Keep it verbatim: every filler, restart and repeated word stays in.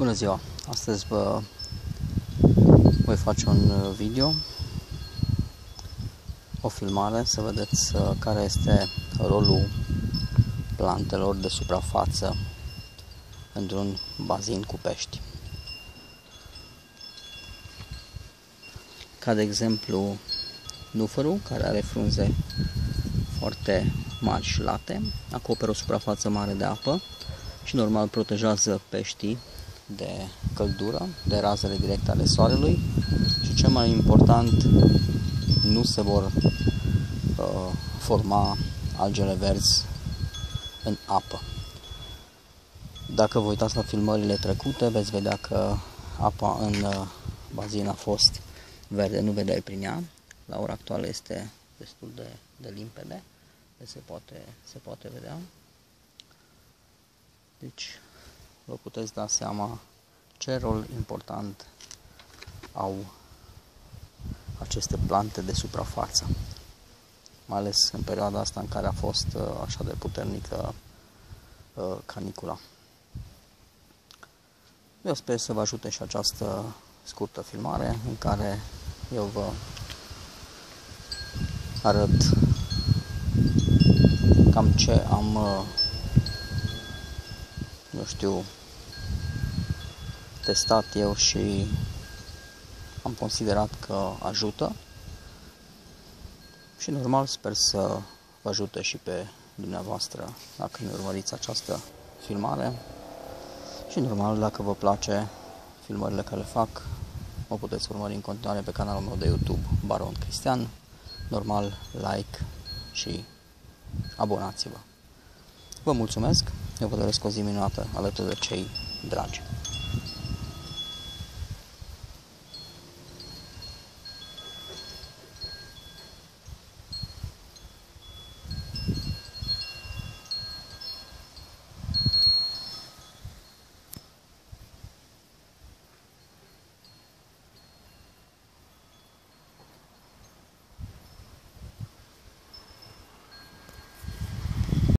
Bună ziua! Astăzi vă voi face un video, o filmare, să vedeți care este rolul plantelor de suprafață într-un bazin cu pești. Ca de exemplu nufărul, care are frunze foarte mari și late, acoperă o suprafață mare de apă și normal protejează peștii de căldură, de razele directe ale soarelui și cel mai important, nu se vor uh, forma algele verzi în apă. Dacă vă uitați la filmările trecute, veți vedea că apa în uh, bazin a fost verde, nu vedeai prin ea. La ora actuală este destul de, de limpede, se poate, se poate vedea. Deci vă puteți da seama ce rol important au aceste plante de suprafață, mai ales în perioada asta în care a fost uh, așa de puternică uh, canicula. Eu sper să vă ajute și această scurtă filmare în care eu vă arăt cam ce am, uh, eu știu, testat eu și am considerat că ajută și normal sper să vă ajute și pe dumneavoastră dacă ne urmăriți această filmare și normal dacă vă place filmările care le fac, mă puteți urmări în continuare pe canalul meu de YouTube Baron Cristian, normal like și abonați-vă. Vă mulțumesc, eu vă doresc o zi minunată alături de cei dragi.